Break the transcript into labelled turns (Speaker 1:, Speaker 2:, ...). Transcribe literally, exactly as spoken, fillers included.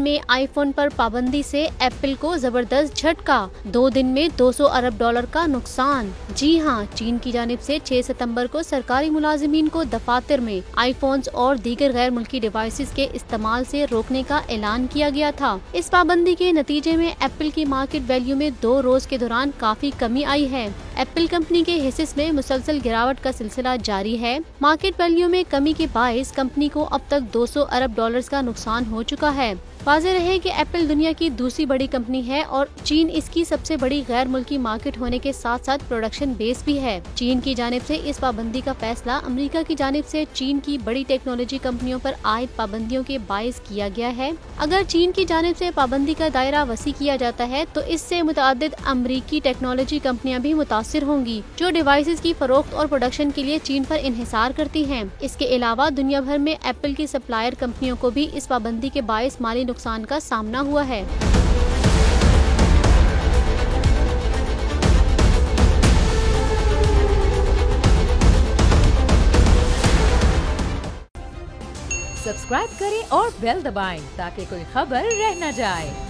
Speaker 1: में आईफोन पर पाबंदी से एप्पल को जबरदस्त झटका, दो दिन में दो सौ अरब डॉलर का नुकसान। जी हां, चीन की जानिब से छह सितंबर को सरकारी मुलाजिमीन को दफातर में आईफोन्स और दीगर गैर मुल्की डिवाइसेस के इस्तेमाल से रोकने का ऐलान किया गया था। इस पाबंदी के नतीजे में एप्पल की मार्केट वैल्यू में दो रोज के दौरान काफी कमी आई है। एप्पल कंपनी के हिस्से में मुसलसल गिरावट का सिलसिला जारी है। मार्केट वैल्यू में कमी के बायस कंपनी को अब तक दो सौ अरब डॉलर्स का नुकसान हो चुका है। वाज़ेह रहे कि एप्पल दुनिया की दूसरी बड़ी कंपनी है और चीन इसकी सबसे बड़ी गैर मुल्की मार्केट होने के साथ साथ प्रोडक्शन बेस भी है। चीन की जानिब से इस पाबंदी का फैसला अमेरिका की जानिब से चीन की बड़ी टेक्नोलॉजी कंपनियों पर आयद पाबंदियों के बायस किया गया है। अगर चीन की जानिब से पाबंदी का दायरा वसी किया जाता है तो इससे मुतअद्दिद अमरीकी टेक्नोलॉजी कंपनियां भी मुतासिर होंगी, जो डिवाइसेस की फरोख्त और प्रोडक्शन के लिए चीन पर इन्हिसार करती हैं। इसके अलावा दुनिया भर में एप्पल की सप्लायर कंपनियों को भी इस पाबंदी के बायस माली नुकसान का सामना हुआ है।
Speaker 2: सब्सक्राइब करें और बेल दबाएं ताकि कोई खबर रह न जाए।